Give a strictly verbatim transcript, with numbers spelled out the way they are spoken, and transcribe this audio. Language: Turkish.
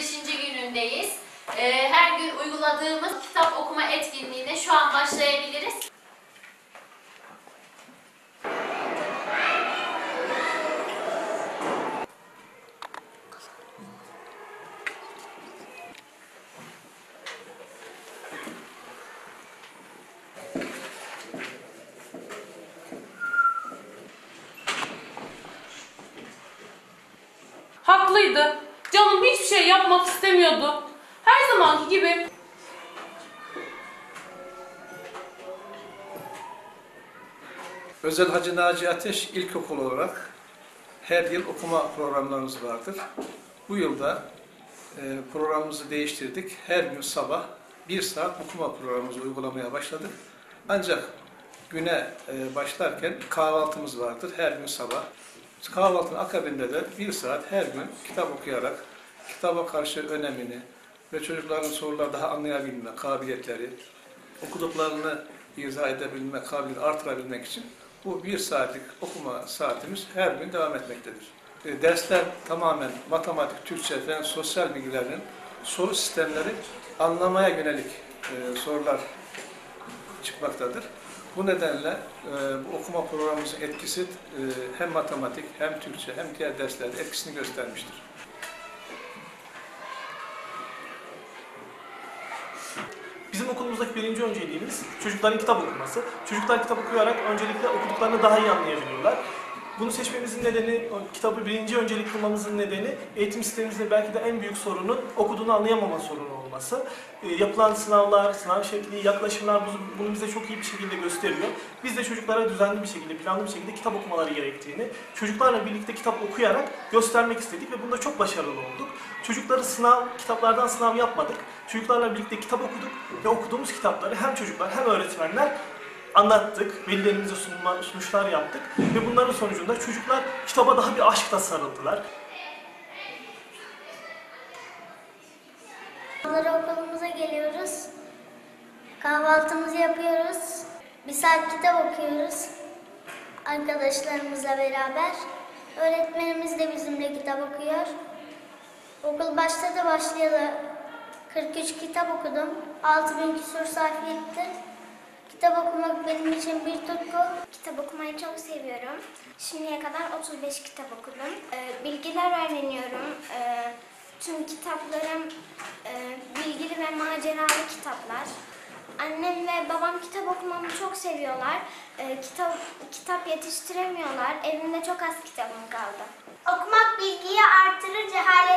beşinci günündeyiz. Ee, her gün uyguladığımız kitap okuma etkinliğine şu an başlayabiliriz. Haklıydı. Canım hiçbir şey yapmak istemiyordu. Her zamanki gibi. Özel Hacı Naci Ateş İlkokulu olarak her yıl okuma programlarımız vardır. Bu yılda e, programımızı değiştirdik. Her gün sabah bir saat okuma programımızı uygulamaya başladık. Ancak güne e, başlarken kahvaltımız vardır her gün sabah. Kahvaltının akabinde de bir saat her gün kitap okuyarak kitaba karşı önemini ve çocukların soruları daha anlayabilme kabiliyetleri, okuduklarını izah edebilme kabiliyeti artırabilmek için bu bir saatlik okuma saatimiz her gün devam etmektedir. E, dersler tamamen matematik, Türkçe ve sosyal bilgilerin soru sistemleri anlamaya yönelik e, sorular çıkmaktadır. Bu nedenle e, bu okuma programımızın etkisi e, hem matematik hem Türkçe hem diğer derslerde etkisini göstermiştir. Bizim okulumuzdaki birinci önceliğimiz çocukların kitap okuması. Çocuklar kitap okuyarak öncelikle okuduklarını daha iyi anlayabiliyorlar. Bunu seçmemizin nedeni, kitabı birinci öncelik kılmamızın nedeni eğitim sistemimizde belki de en büyük sorunun okuduğunu anlayamama sorunu olması. E, yapılan sınavlar, sınav şekli, yaklaşımlar bunu bize çok iyi bir şekilde gösteriyor. Biz de çocuklara düzenli bir şekilde, planlı bir şekilde kitap okumaları gerektiğini, çocuklarla birlikte kitap okuyarak göstermek istedik ve bunda çok başarılı olduk. Çocukları sınav, kitaplardan sınav yapmadık. Çocuklarla birlikte kitap okuduk ve okuduğumuz kitapları hem çocuklar hem öğretmenler anlattık, velilerimize sunma, sunuşlar yaptık ve bunların sonucunda çocuklar kitaba daha bir aşkla sarıldılar. Okulumuza geliyoruz, kahvaltımızı yapıyoruz, bir saat kitap okuyoruz arkadaşlarımızla beraber. Öğretmenimiz de bizimle kitap okuyor. Okul başladı başlayalı kırk üç kitap okudum, altı bin küsur sayfa gitti. Kitap okumak benim için bir tutku. Kitap okumayı çok seviyorum. Şimdiye kadar otuz beş kitap okudum. Ee, bilgiler öğreniyorum. Ee, tüm kitaplarım e, bilgili ve maceralı kitaplar. Annem ve babam kitap okumamı çok seviyorlar. Ee, kitap kitap yetiştiremiyorlar. Evimde çok az kitabım kaldı. Okumak bilgiyi artırır, cehalet